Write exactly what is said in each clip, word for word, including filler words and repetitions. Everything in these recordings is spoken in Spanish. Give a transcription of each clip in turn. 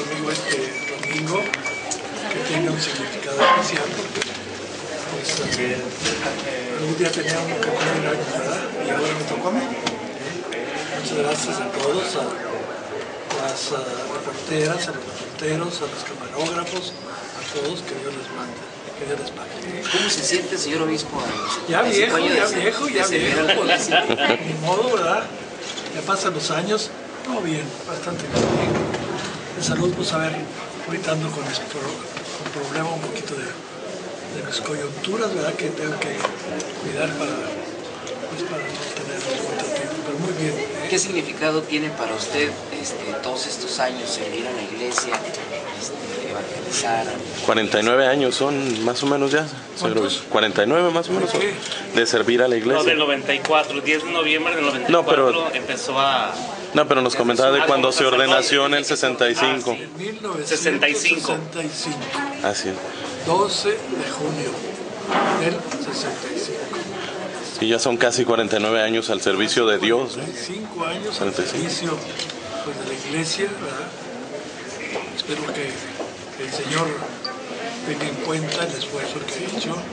conmigo este domingo, que tenga un significado especial, porque pues, eh, algún día tenía uno que cumplir años, ¿verdad? Y ahora me tocó a mí. Muchas gracias a todos, a las uh, reporteras, a los reporteros, a los camarógrafos, a todos, que Dios les mande, que Dios les pague. ¿Cómo se siente, señor obispo? Ya viejo, ya viejo, ya viejo, pues, ni modo, ¿verdad? Ya pasan los años, no, bien, bastante bien. De salud, pues a ver, ahorita ando con este con problema un poquito de, de mis coyunturas, ¿verdad? Que tengo que cuidar para, pues, para no tener mucho tiempo, pero muy bien. ¿eh? ¿Qué significado tiene para usted este, todos estos años servir a la iglesia, este, evangelizar? cuarenta y nueve años son más o menos ya, señor obispo. cuarenta y nueve más o menos son de servir a la iglesia. No, del noventa y cuatro, el diez de noviembre del noventa y cuatro no, pero, empezó a... No, pero nos comentaba de cuando se ordenació en el sesenta y cinco. Ah, sí. sesenta y cinco. Así es. doce de junio del sesenta y cinco. Sí, ya son casi cuarenta y nueve años al servicio de Dios. cuarenta y cinco años al servicio pues, de la iglesia, ¿verdad? Espero que el Señor tenga en cuenta el esfuerzo que he hecho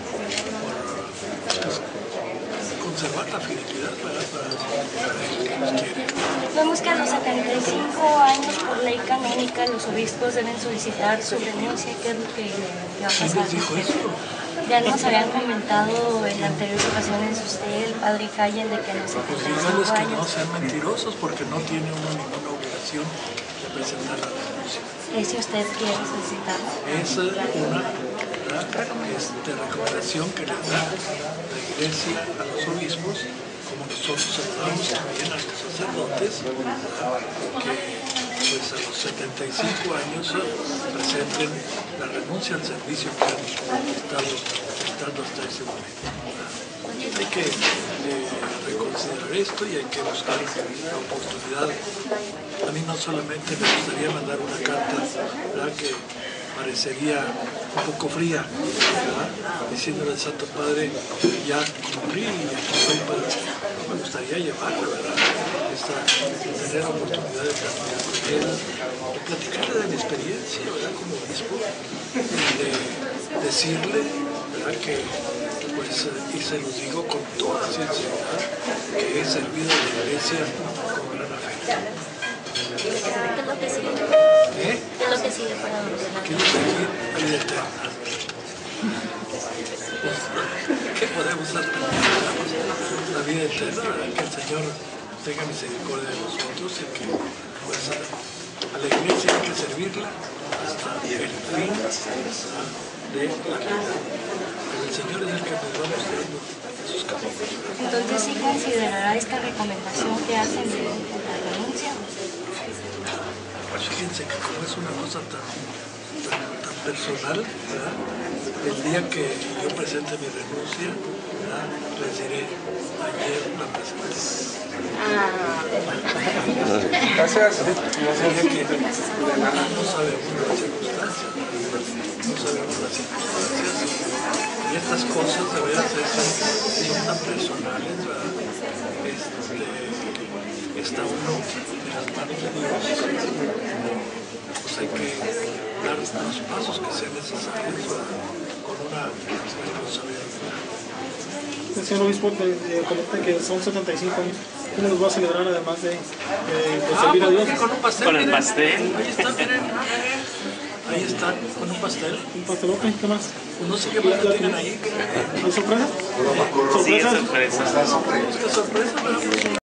por pues, conservar la fidelidad para, para, para el que nos quiere. Vemos que a los setenta y cinco años por ley canónica los obispos deben solicitar su renuncia. ¿Qué es lo que le va a pasar? ¿Quién les dijo eso? Ya nos habían comentado en anteriores ocasiones usted, el padre Cayen, de que a los Pues setenta y díganles cinco que años... no sean mentirosos porque no tiene uno ninguna obligación de presentar la renuncia. ¿Es si usted quiere solicitarlo? Es una este, recomendación que le da la iglesia a los obispos, como nosotros saludamos también a los sacerdotes, que pues a los setenta y cinco años presenten la renuncia al servicio que han estado prestando hasta ese momento. Hay que eh, reconsiderar esto y hay que buscar la oportunidad. A mí no solamente me gustaría mandar una carta, ¿verdad?, que parecería un poco fría, ¿verdad?, diciéndole al Santo Padre, ya cumplí y aquí estoy para... No me gustaría llevarla, ¿verdad?, Esta, tener la oportunidad de platicar con él, de platicarle de mi experiencia, ¿verdad?, como obispo, de decirle, ¿verdad?, que pues, y se los digo con toda sinceridad, que he servido a la iglesia con gran afecto. ¿Qué es lo que sigue? ¿Eh? ¿Qué es lo que sigue para nosotros? Quiero seguir a vida eterna. ¿Qué podemos hacer? La vida eterna, ¿verdad?, que el Señor tenga misericordia de nosotros y que pues, a la iglesia hay que servirla hasta el fin de la vida. Pero el Señor es el que nos va mostrando sus caminos. Entonces, ¿sí considerará esta recomendación que hacen de la renuncia? Fíjense que como es una cosa tan, tan, tan personal, ¿verdad?, el día que yo presente mi renuncia, ¿verdad?, les diré, ayer la presenté. Gracias. Que no sabemos las circunstancias, no sabemos las circunstancias, y estas cosas de veras son tan personales, ¿verdad? Este, está uno en las manos de Dios, pues hay que dar los pasos que sean necesarios, ¿verdad?, con una responsabilidad. El señor obispo eh, comenta que son setenta y cinco años. ¿Cómo los va a celebrar además de, de, de Ah, servir a Dios? con un pastel. Con el miren. pastel. Ahí están, miren. Ahí están, con un pastel. ¿Un pastelote? ¿Qué más? No sé qué más tienen ahí. ¿Hay sorpresa? Sí, es ¿Sorpresa? sorpresa. ¿Qué sorpresa?